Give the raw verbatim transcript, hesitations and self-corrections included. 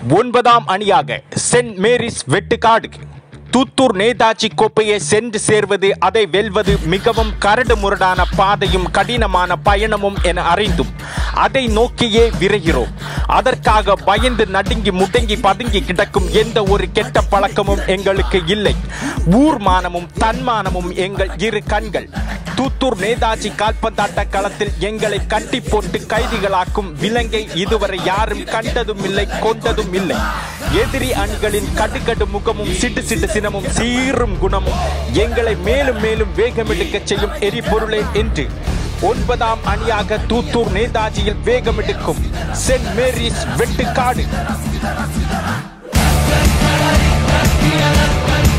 ஒன்பதாம் அணியாக saint Mary's Vettukadu. Thoothoor Netaji கோப்பையை சென்று சேர்வது, அதை வெல்வது மிகவும் கரடு முரடான பாதையும் கடினமான பயணமும் என அறிந்தும் அதை நோக்கியே விரைகிறோம். அதற்காக பயந்து நடுங்கி முடங்கி பதுங்கி கிடக்கும் எந்த ஒரு கெட்ட பழக்கமும் எங்களுக்கு இல்லை. ஊர்மானமும் தன்மானமும் எங்கள் இரு கண்கள். தூத்தூர் நேதாஜி கால்பந்தாட்ட களத்தில் எங்களை கட்டி போட்டு கைதிகளாக்கும் விலங்கை இதுவரை யாரும் கண்டதும் இல்லை, கொண்டதும் இல்லை. எதிரி அணிகளின் கடுகடு முகமும் சிட்டு சிட்டு சினமும் சீரும் குணமும் எங்களை மேலும் மேலும் வேகமெடுக்க செய்யும் எரிபொருளே என்று ஒன்பதாம் அணியாக தூத்தூர் நேதாஜியில் வேகமெடுக்கும் சென்ட் மேரிஸ் வெட்டுக்காடு.